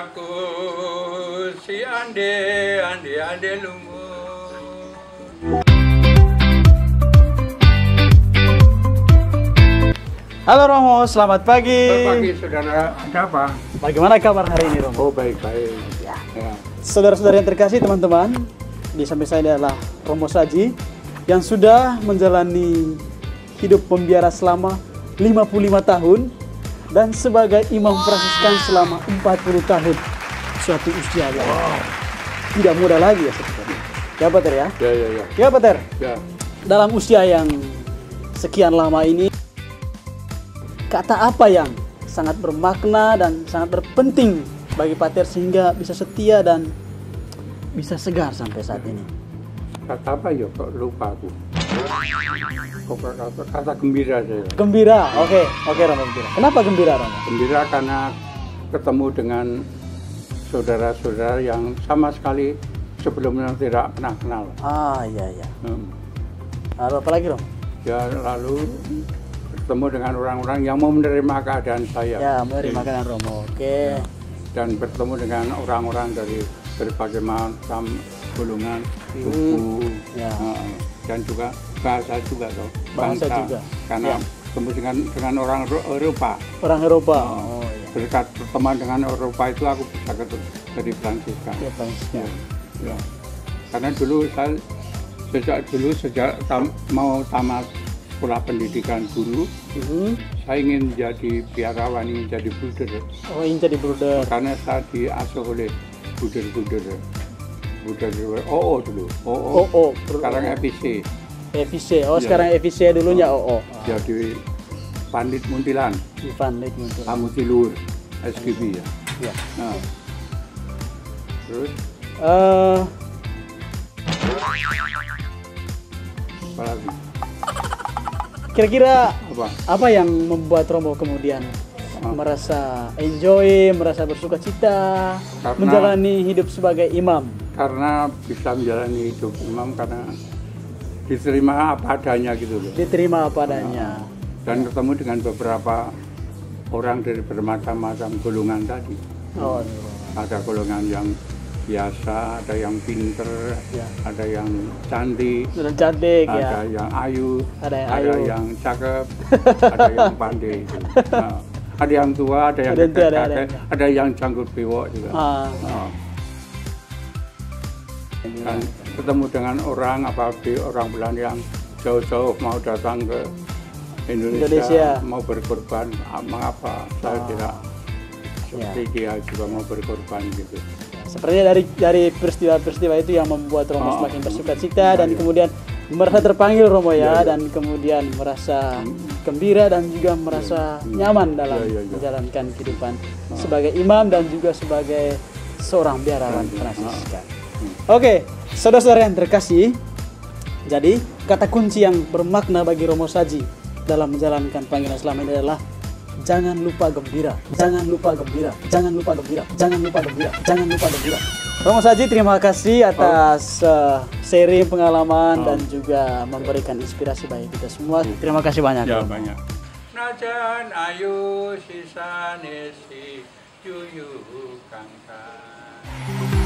aku si ande lumut. Halo Romo, selamat pagi. Selamat pagi saudara, ada apa? Bagaimana kabar hari ini Romo? Oh baik-baik. Ya. Saudara-saudara yang terkasih, teman-teman, di samping saya adalah Romo Saji yang sudah menjalani hidup pembiara selama 55 tahun dan sebagai imam Fransiskan selama 40 tahun. Suatu usia yang tidak mudah lagi ya sebenarnya. Ya Pater ya? Ya Pater. Ya. Dalam usia yang sekian lama ini, kata apa yang sangat bermakna dan sangat berpenting bagi Pater sehingga bisa setia dan bisa segar sampai saat ini? Kata apa ya, kok lupa aku. Kata gembira saya. Gembira, oke Romo, gembira. Kenapa gembira Romo? Gembira karena ketemu dengan saudara-saudara yang sama sekali sebelumnya tidak pernah kenal. Iya. Lalu apa lagi Romo? Ya lalu bertemu dengan orang-orang yang mau menerima keadaan saya. Ya, menerima keadaan Romo, oke. Dan bertemu dengan orang-orang dari berbagai macam golongan, suku, dan juga bahasa juga toh. Bahasa juga. Karena bertemu dengan orang Eropa. Orang Eropa. Berkat pertemuan dengan Eropa itu aku bisa jadi Fransiskan. Ya, Fransiskan. Ya. Karena dulu saya sejak mau tamat sekolah pendidikan guru, saya ingin jadi biarawan, ingin jadi bruder. Oh, ingin jadi bruder. Karena saya diasuh oleh bruder OO dulu. Sekarang FIC. Sekarang FIC dulunya OO. Jadi Pandit Muntilan. Di Pandit Muntilan. Tamu Tilur, SGB ya. Ya. Nah. Terus? Apa lagi? Kira-kira apa yang membuat Romo kemudian merasa enjoy, merasa bersuka cita menjalani hidup sebagai imam? Karena bisa menjalani hidup imam karena diterima apa adanya gitu loh. Diterima apa adanya. Dan ketemu dengan beberapa orang dari bermacam-macam golongan tadi. Ada golongan yang biasa, ada yang pinter, ada yang cantik, ada yang ayu, ada yang cakep, ada yang pandai. Ada yang tua, ada yang kakek, ada yang janggut bewok juga. Dan ketemu dengan orang, apalagi orang Belanda yang jauh-jauh mau datang ke Indonesia. Mau berkorban, mengapa saya tidak seperti dia juga mau berkorban gitu. Sepertinya dari peristiwa-peristiwa itu yang membuat Romo semakin bersuka cita dan kemudian merasa terpanggil Romo dan kemudian merasa gembira dan juga merasa nyaman dalam menjalankan kehidupan sebagai imam dan juga sebagai seorang biarawan Fransiskan. Oke, saudara-saudara yang terkasih, jadi kata kunci yang bermakna bagi Romo Saji dalam menjalankan panggilan selama ini adalah jangan lupa gembira, jangan lupa gembira, jangan lupa gembira, jangan lupa gembira, jangan lupa gembira. Romo Saji, terima kasih atas sharing pengalaman dan juga memberikan inspirasi bagi kita semua. Terima kasih banyak. Ya, banyak. Najan ayu sisa nesi yuyu kangkang.